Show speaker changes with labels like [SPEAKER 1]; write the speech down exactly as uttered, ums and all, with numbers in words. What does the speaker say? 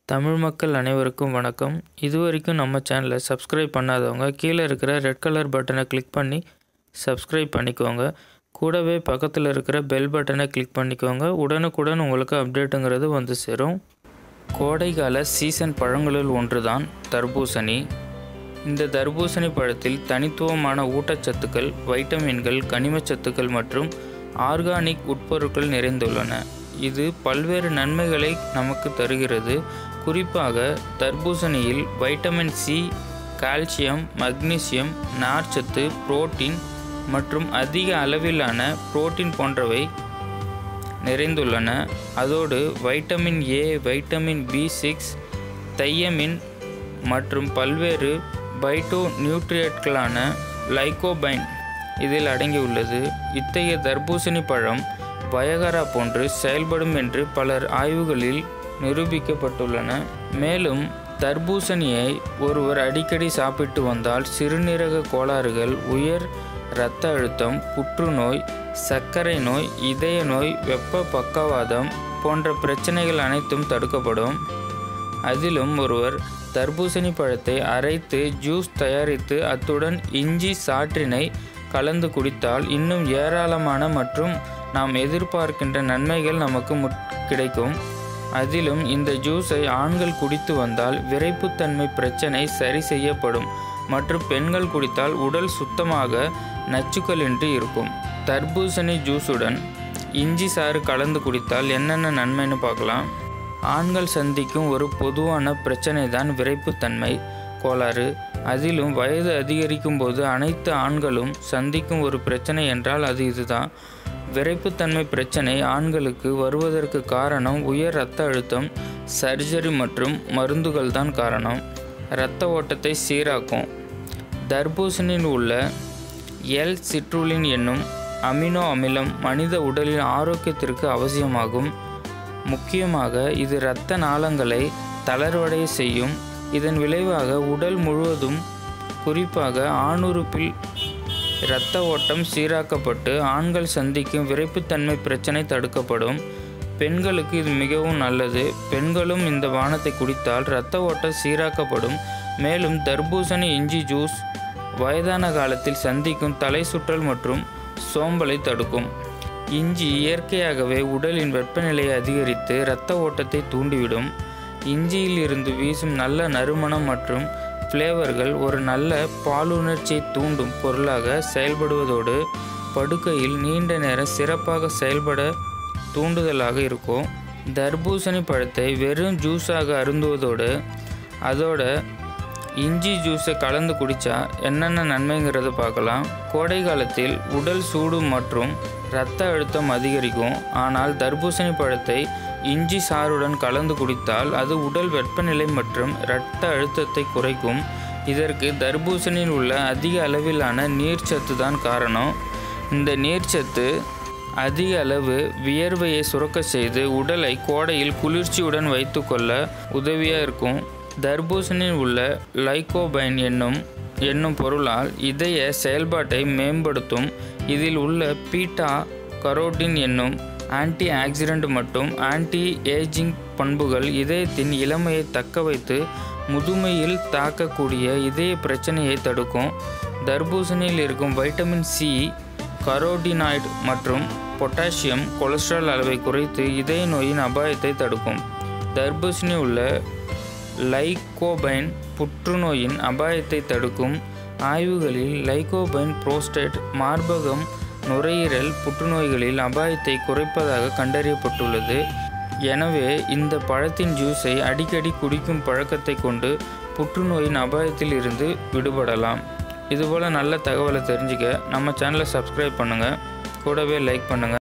[SPEAKER 1] தமிழ் மக்கள் அனைவருக்கும் வணக்கம். இதுவரைக்கும் நம்ம சேனலை சப்ஸ்கிரைப் பண்ணாதவங்க கீழே இருக்கிற ரெட் கலர் பட்டனை கிளிக் பண்ணி சப்ஸ்கிரைப் பண்ணிக்கோங்க. கூடவே பக்கத்தில் இருக்கிற பெல் பட்டனை கிளிக் பண்ணிக்கோங்க. உடனுக்குடன் உங்களுக்கு அப்டேட்டுங்கிறது வந்து சேரும். கோடைக்கால சீசன் பழங்களுள் ஒன்று தான் தர்பூசணி. இந்த தர்பூசணி பழத்தில் தனித்துவமான ஊட்டச்சத்துக்கள், வைட்டமின்கள், கனிமச்சத்துக்கள் மற்றும் ஆர்கானிக் உட்பொருட்கள் நிறைந்துள்ளன. இது பல்வேறு நன்மைகளை நமக்கு தருகிறது. குறிப்பாக தர்பூசணியில் வைட்டமின் சி, கால்சியம், மக்னீசியம், நார்ச்சத்து, புரோட்டீன் மற்றும் அதிக அளவிலான புரோட்டீன் போன்றவை நிறைந்துள்ளன. அதோடு vitamin A, vitamin B six, thiamine மற்றும் பல்வேறு பைட்டோ நியூட்ரியன்ட்களான லைகோபைன் இதில் அடங்கியுள்ளது. இத்தகைய தர்பூசணி பழம் வயகரா போன்று செயல்படும் என்று பலர் ஆய்வுகளில் நிரூபிக்கப்பட்டுள்ளன. மேலும் தர்பூசணியை ஒருவர் அடிக்கடி சாப்பிட்டு வந்தால் சிறுநீரக கோளாறுகள், உயர் இரத்த அழுத்தம், புற்றுநோய், சர்க்கரை நோய், இதய நோய், வெப்ப பக்கவாதம் போன்ற பிரச்சனைகள் அனைத்தும் தடுக்கப்படும். அதிலும் ஒருவர் தர்பூசணி பழத்தை அரைத்து ஜூஸ் தயாரித்து அத்துடன் இஞ்சி சாற்றினை கலந்து குடித்தால் இன்னும் ஏராளமான மற்றும் நாம் எதிர்பார்க்கின்ற நன்மைகள் நமக்கு கிடைக்கும். அதிலும் இந்த ஜூஸை ஆண்கள் குடித்து வந்தால் விரைப்புத்தன்மை பிரச்சனை சரி செய்யப்படும் மற்றும் பெண்கள் குடித்தால் உடல் சுத்தமாக நச்சுக்களின்றி இருக்கும். தர்பூசணி ஜூஸுடன் இஞ்சி சாறு கலந்து குடித்தால் என்னென்ன நன்மைன்னு பார்க்கலாம். ஆண்கள் சந்திக்கும் ஒரு பொதுவான பிரச்சனை தான் விரைப்புத்தன்மை கோளாறு. அதிலும் வயது அதிகரிக்கும் போது அனைத்து ஆண்களும் சந்திக்கும் ஒரு பிரச்சனை என்றால் அது இதுதான். விரைப்புத்தன்மை பிரச்சனை ஆண்களுக்கு வருவதற்கு காரணம் உயர் இரத்த அழுத்தம், சர்ஜரி மற்றும் மருந்துகள் தான் காரணம். இரத்த ஓட்டத்தை சீராக்கும். தர்பூசணியில் உள்ள எல் சிட்ருலின் என்னும் அமினோ அமிலம் மனித உடலின் ஆரோக்கியத்திற்கு அவசியமாகும். முக்கியமாக இது இரத்த நாளங்களை தளர்வடைய செய்யும். இதன் விளைவாக உடல் முழுவதும் குறிப்பாக ஆணுறுப்பில் இரத்த ஓட்டம் சீராக்கப்பட்டு ஆண்கள் சந்திக்கும் விரைப்புத்தன்மை பிரச்சனை தடுக்கப்படும். பெண்களுக்கு இது மிகவும் நல்லது. பெண்களும் இந்த பானத்தை குடித்தால் இரத்த ஓட்டம் சீராக்கப்படும். மேலும் தர்பூசணி இஞ்சி ஜூஸ் வயதான காலத்தில் சந்திக்கும் தலை சுற்றல் மற்றும் சோம்பலை தடுக்கும். இஞ்சி இயற்கையாகவே உடலின் வெப்பநிலையை அதிகரித்து இரத்த ஓட்டத்தை தூண்டிவிடும். இஞ்சியில் இருந்து வீசும் நல்ல நறுமணம் மற்றும் ஃப்ளேவர்கள் ஒரு நல்ல பாலுணர்ச்சியை தூண்டும் பொருளாக செயல்படுவதோடு படுக்கையில் நீண்ட நேரம் சிறப்பாக செயல்பட தூண்டுதலாக இருக்கும். தர்பூசணி பழத்தை வெறும் ஜூஸாக அருந்துவதோடு அதோட இஞ்சி ஜூஸை கலந்து குடித்தா என்னென்ன நன்மைங்கிறத பார்க்கலாம். கோடை காலத்தில் உடல் சூடு மற்றும் இரத்த அழுத்தம் அதிகரிக்கும். ஆனால் தர்பூசணி பழத்தை இஞ்சி சாறுடன் கலந்து குடித்தால் அது உடல் வெப்பநிலை மற்றும் இரத்த அழுத்தத்தை குறைக்கும். இதற்கு தர்பூசணியில் உள்ள அதிக அளவிலான நீர்ச்சத்து தான் காரணம். இந்த நீர்ச்சத்து அதிக அளவு வியர்வையை சுரக்க செய்து உடலை கோடையில் குளிர்ச்சியுடன் வைத்து கொள்ள உதவியாக இருக்கும். தர்பூசணியில் உள்ள லைகோபைன் என்னும் என்னும் பொருளால் இதய செயல்பாட்டை மேம்படுத்தும். இதில் உள்ள பீட்டா கரோட்டின் என்னும் ஆன்டி ஆக்சிடென்ட் மற்றும் ஆன்டி ஏஜிங் பண்புகள் இதயத்தின் இளமையை தக்க வைத்து முதுமையில் தாக்கக்கூடிய இதய பிரச்சனையை தடுக்கும். தர்பூசணியில் இருக்கும் வைட்டமின் சி, கரோட்டினாய்டு மற்றும் பொட்டாசியம் கொலஸ்ட்ரால் அளவை குறைத்து இதய நோயின் அபாயத்தை தடுக்கும். தர்பூசணி உள்ள லைகோபைன் புற்றுநோயின் அபாயத்தை தடுக்கும். ஆய்வுகளில் லைகோபைன் புரோஸ்டேட், மார்பகம், நுரையீரல் புற்றுநோய்களில் அபாயத்தை குறைப்பதாக கண்டறியப்பட்டுள்ளது. எனவே இந்த பழத்தின் ஜூஸை அடிக்கடி குடிக்கும் பழக்கத்தை கொண்டு புற்றுநோயின் அபாயத்தில் இருந்து விடுபடலாம். இதுபோல் நல்ல தகவலை தெரிஞ்சுக்க நம்ம சேனலை சப்ஸ்கிரைப் பண்ணுங்கள். கூடவே லைக் பண்ணுங்கள்.